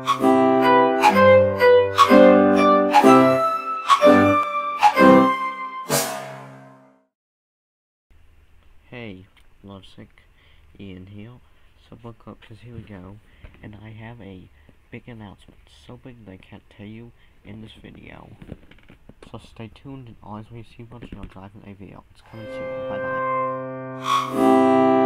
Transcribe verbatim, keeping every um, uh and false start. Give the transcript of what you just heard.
Hey, Lovesick, Ian here. So look up, cause here we go, and I have a big announcement, so big that I can't tell you in this video. So stay tuned and always wear your seatbelt when you're driving a vehicle. It's coming soon. Bye bye.